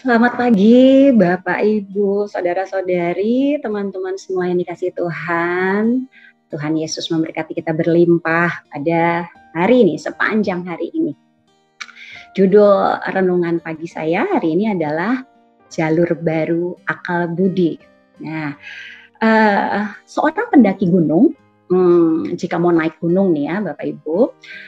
Selamat pagi, Bapak, Ibu, saudara-saudari, teman-teman semua yang dikasihi Tuhan. Tuhan Yesus memberkati kita berlimpah pada hari ini, sepanjang hari ini. Judul renungan pagi saya hari ini adalah Jalur Baru Akal Budi. Nah, seorang pendaki gunung, jika mau naik gunung nih ya Bapak Ibu,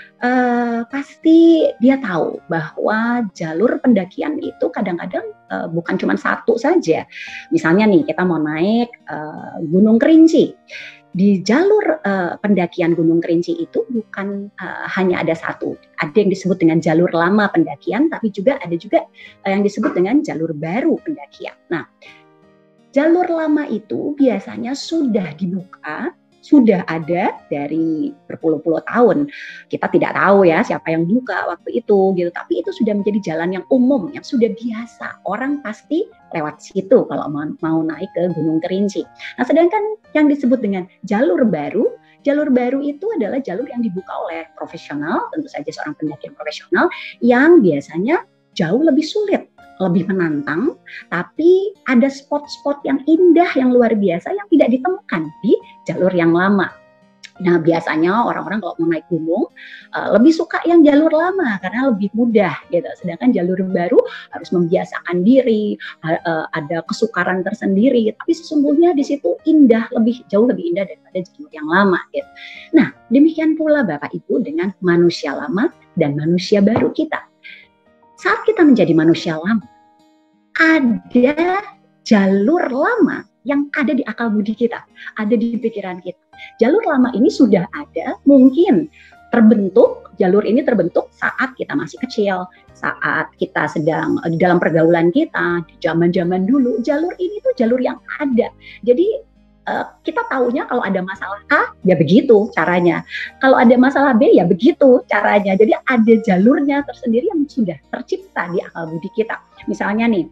pasti dia tahu bahwa jalur pendakian itu kadang-kadang bukan cuma satu saja. Misalnya nih kita mau naik Gunung Kerinci. Di jalur pendakian Gunung Kerinci itu bukan hanya ada satu. Ada yang disebut dengan jalur lama pendakian, tapi juga ada juga yang disebut dengan jalur baru pendakian. Nah, jalur lama itu biasanya sudah dibuka, sudah ada dari berpuluh-puluh tahun. Kita tidak tahu ya siapa yang buka waktu itu gitu, tapi itu sudah menjadi jalan yang umum, yang sudah biasa. Orang pasti lewat situ kalau mau naik ke Gunung Kerinci. Nah, sedangkan yang disebut dengan jalur baru itu adalah jalur yang dibuka oleh profesional, tentu saja seorang pendaki profesional yang biasanya jauh lebih sulit, lebih menantang, tapi ada spot-spot yang indah, yang luar biasa yang tidak ditemukan di jalur yang lama. Nah, biasanya orang-orang kalau mau naik gunung lebih suka yang jalur lama karena lebih mudah gitu. Sedangkan jalur baru harus membiasakan diri, ada kesukaran tersendiri. Tapi sesungguhnya di situ indah, jauh lebih indah daripada jalur yang lama gitu. Nah, demikian pula Bapak Ibu dengan manusia lama dan manusia baru kita. Saat kita menjadi manusia lama, ada jalur lama yang ada di akal budi kita, ada di pikiran kita. Jalur lama ini sudah ada, mungkin jalur ini terbentuk saat kita masih kecil, saat kita sedang di dalam pergaulan kita, di zaman-zaman dulu, jalur ini tuh jalur yang ada. Jadi kita taunya kalau ada masalah A, ya begitu caranya. Kalau ada masalah B, ya begitu caranya. Jadi ada jalurnya tersendiri yang sudah tercipta di akal budi kita. Misalnya nih,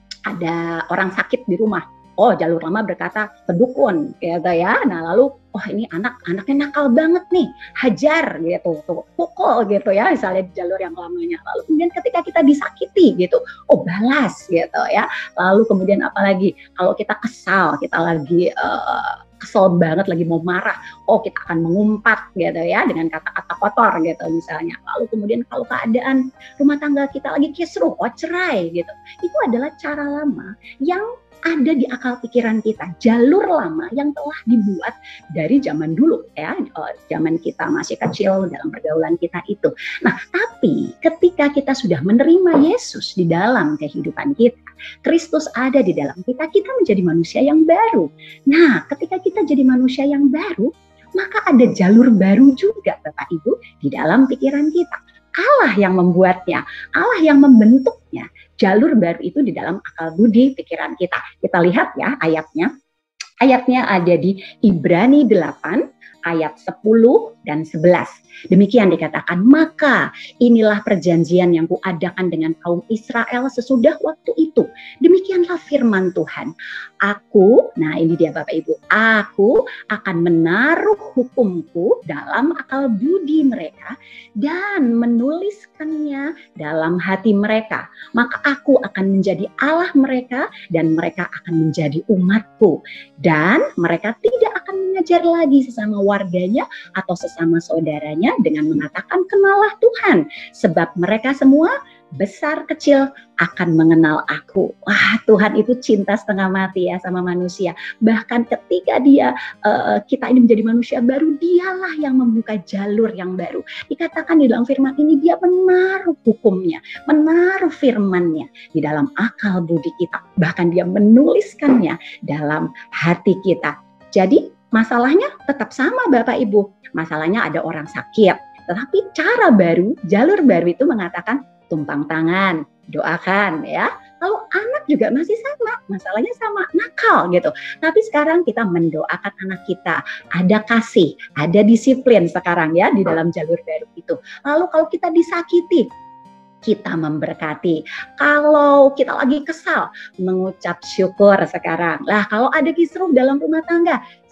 ada orang sakit di rumah. Oh, jalur lama berkata ke dukun, gitu ya. Nah, lalu, oh ini anaknya nakal banget nih, hajar gitu, pukul gitu ya, misalnya di jalur yang lamanya. Lalu kemudian ketika kita disakiti gitu, oh balas gitu ya. Lalu kemudian apalagi kalau kita kesal, kita lagi kesel banget, lagi mau marah, oh kita akan mengumpat gitu ya dengan kata-kata kotor gitu misalnya. Lalu kemudian kalau keadaan rumah tangga kita lagi kisruh, oh cerai gitu. Itu adalah cara lama yang ada di akal pikiran kita, jalur lama yang telah dibuat dari zaman dulu ya, zaman kita masih kecil dalam pergaulan kita itu. Nah, tapi ketika kita sudah menerima Yesus di dalam kehidupan kita, Kristus ada di dalam kita, kita menjadi manusia yang baru. Nah, ketika kita jadi manusia yang baru, maka ada jalur baru juga Bapak Ibu di dalam pikiran kita. Allah yang membuatnya, Allah yang membentuknya. Jalur baru itu di dalam akal budi pikiran kita. Kita lihat ya ayatnya. Ayatnya ada di Ibrani 8 ayat 10 dan 11. Demikian dikatakan, maka inilah perjanjian yang kuadakan dengan kaum Israel sesudah waktu itu. Demikianlah firman Tuhan. Aku, nah ini dia Bapak Ibu, aku akan menaruh hukumku dalam akal budi mereka dan menuliskannya dalam hati mereka. Maka aku akan menjadi Allah mereka dan mereka akan menjadi umatku. Dan mereka tidak akan mengajar lagi sesama warganya atau sesama saudaranya dengan mengatakan kenalah Tuhan, sebab mereka semua besar kecil akan mengenal aku. Wah, Tuhan itu cinta setengah mati ya sama manusia. Bahkan ketika kita ini menjadi manusia baru, dialah yang membuka jalur yang baru. Dikatakan di dalam firman ini, dia menaruh hukumnya, menaruh firmannya di dalam akal budi kita. Bahkan dia menuliskannya dalam hati kita. Jadi masalahnya tetap sama Bapak Ibu. Masalahnya ada orang sakit. Tetapi cara baru, jalur baru itu mengatakan tumpang tangan, doakan ya. Lalu anak juga masih sama, masalahnya sama, nakal gitu. Tapi sekarang kita mendoakan anak kita, ada kasih, ada disiplin sekarang ya di dalam jalur baru itu. Lalu kalau kita disakiti, kita memberkati. Kalau kita lagi kesal, mengucap syukur sekarang. Lah kalau ada kisruh dalam rumah tangga,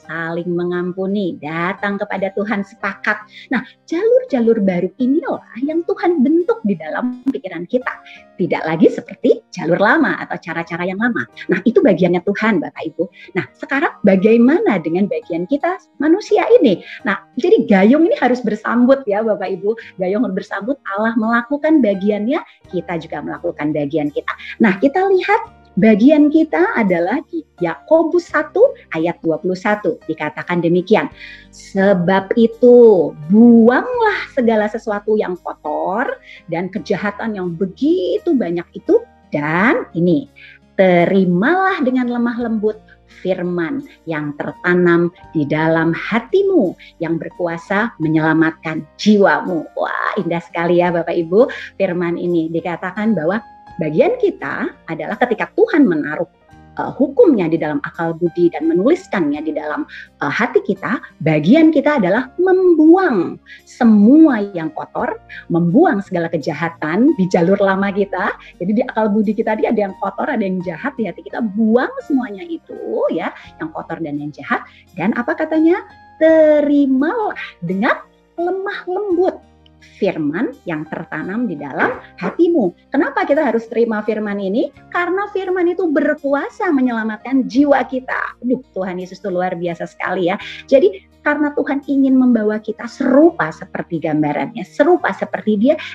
saling mengampuni, datang kepada Tuhan sepakat. Nah, jalur-jalur baru inilah yang Tuhan bentuk di dalam pikiran kita. Tidak lagi seperti jalur lama atau cara-cara yang lama. Nah, itu bagiannya Tuhan, Bapak Ibu. Nah, sekarang bagaimana dengan bagian kita manusia ini? Nah, jadi gayung ini harus bersambut ya Bapak Ibu. Gayung harus bersambut, Allah melakukan bagiannya, kita juga melakukan bagian kita. Nah, kita lihat bagian kita adalah di Yakobus 1 ayat 21. Dikatakan demikian. Sebab itu buanglah segala sesuatu yang kotor dan kejahatan yang begitu banyak itu. Dan ini, terimalah dengan lemah lembut firman yang tertanam di dalam hatimu yang berkuasa menyelamatkan jiwamu. Wah, indah sekali ya Bapak Ibu. Firman ini dikatakan bahwa bagian kita adalah ketika Tuhan menaruh hukumnya di dalam akal budi dan menuliskannya di dalam hati kita, bagian kita adalah membuang semua yang kotor, membuang segala kejahatan di jalur lama kita. Jadi di akal budi kita ada yang kotor, ada yang jahat di hati kita, buang semuanya itu ya, yang kotor dan yang jahat. Dan apa katanya? Terimalah dengan lemah lembut firman yang tertanam di dalam hatimu. Kenapa kita harus terima firman ini? Karena firman itu berkuasa menyelamatkan jiwa kita. Aduh, Tuhan Yesus itu luar biasa sekali ya. Jadi karena Tuhan ingin membawa kita serupa seperti gambarannya, serupa seperti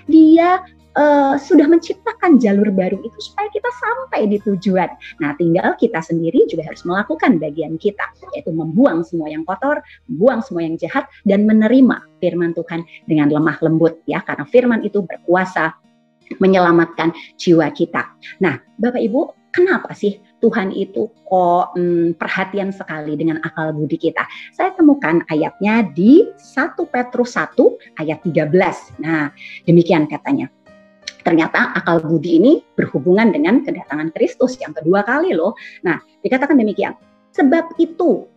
Dia sudah menciptakan jalur baru itu supaya kita sampai di tujuan. Nah, tinggal kita sendiri juga harus melakukan bagian kita, yaitu membuang semua yang kotor, membuang semua yang jahat, dan menerima firman Tuhan dengan lemah lembut ya, karena firman itu berkuasa menyelamatkan jiwa kita. Nah, Bapak Ibu, kenapa sih Tuhan itu kok perhatian sekali dengan akal budi kita? Saya temukan ayatnya di 1 Petrus 1 ayat 13. Nah, demikian katanya. Ternyata akal budi ini berhubungan dengan kedatangan Kristus yang kedua kali loh. Nah, dikatakan demikian. Sebab itu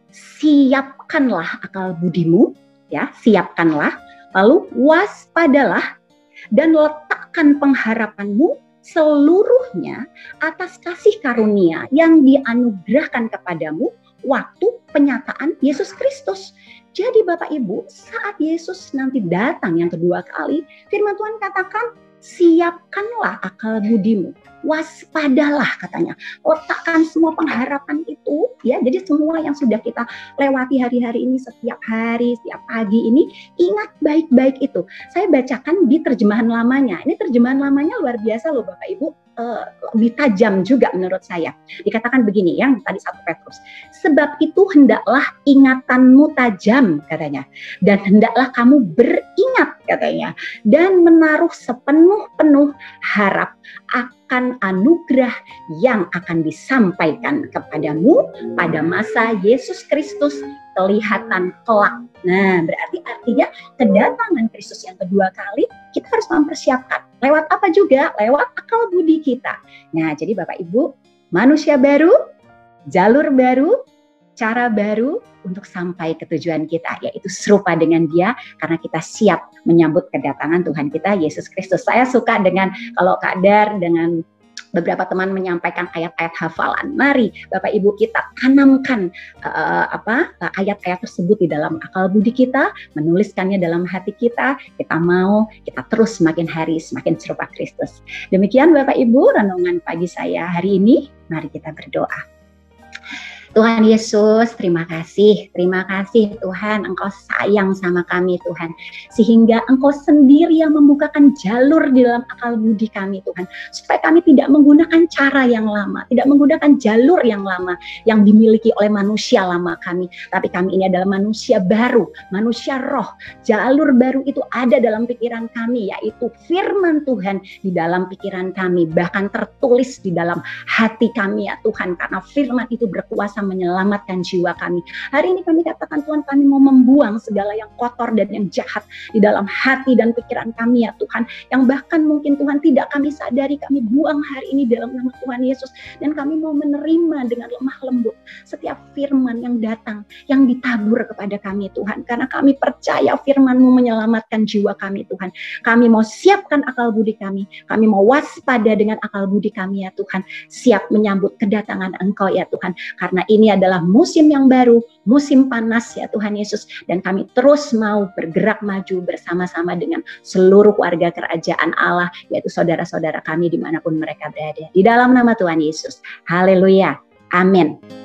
siapkanlah akal budimu, ya, siapkanlah, lalu waspadalah dan letakkan pengharapanmu seluruhnya atas kasih karunia yang dianugerahkan kepadamu waktu penyataan Yesus Kristus. Jadi Bapak Ibu, saat Yesus nanti datang yang kedua kali, firman Tuhan katakan, siapkanlah akal budimu, waspadalah katanya, letakkan semua pengharapan itu ya. Jadi semua yang sudah kita lewati hari-hari ini, setiap hari, setiap pagi ini, ingat baik-baik itu. Saya bacakan di terjemahan lamanya. Ini terjemahan lamanya luar biasa loh Bapak Ibu, lebih tajam juga menurut saya. Dikatakan begini yang tadi 1 Petrus, sebab itu hendaklah ingatanmu tajam katanya, dan hendaklah kamu beringat katanya, dan menaruh sepenuh-penuh harap akan anugerah yang akan disampaikan kepadamu pada masa Yesus Kristus kelihatan kelak. Nah, berarti artinya kedatangan Kristus yang kedua kali kita harus mempersiapkan. Lewat apa juga? Lewat akal budi kita. Nah, jadi Bapak Ibu, manusia baru, jalur baru, cara baru untuk sampai ke tujuan kita, yaitu serupa dengan Dia karena kita siap menyambut kedatangan Tuhan kita Yesus Kristus. Saya suka dengan kalau Kak Dar dengan beberapa teman menyampaikan ayat-ayat hafalan. Mari Bapak Ibu kita tanamkan ayat-ayat tersebut di dalam akal budi kita, menuliskannya dalam hati kita. Kita mau kita terus semakin hari semakin serupa Kristus. Demikian Bapak Ibu renungan pagi saya hari ini. Mari kita berdoa. Tuhan Yesus, terima kasih Tuhan, Engkau sayang sama kami Tuhan, sehingga Engkau sendiri yang membukakan jalur di dalam akal budi kami Tuhan, supaya kami tidak menggunakan cara yang lama, tidak menggunakan jalur yang lama yang dimiliki oleh manusia lama kami, tapi kami ini adalah manusia baru, manusia roh. Jalur baru itu ada dalam pikiran kami, yaitu firman Tuhan di dalam pikiran kami, bahkan tertulis di dalam hati kami ya Tuhan, karena firman itu berkuasa menyelamatkan jiwa kami. Hari ini kami katakan Tuhan, kami mau membuang segala yang kotor dan yang jahat di dalam hati dan pikiran kami ya Tuhan, yang bahkan mungkin Tuhan tidak kami sadari, kami buang hari ini dalam nama Tuhan Yesus, dan kami mau menerima dengan lemah lembut setiap firman yang datang, yang ditabur kepada kami Tuhan, karena kami percaya firman-Mu menyelamatkan jiwa kami Tuhan. Kami mau siapkan akal budi kami mau waspada dengan akal budi kami ya Tuhan, siap menyambut kedatangan Engkau ya Tuhan, karena ini adalah musim yang baru, musim panas ya Tuhan Yesus, dan kami terus mau bergerak maju bersama-sama dengan seluruh warga kerajaan Allah, yaitu saudara-saudara kami dimanapun mereka berada. Di dalam nama Tuhan Yesus, haleluya, amin.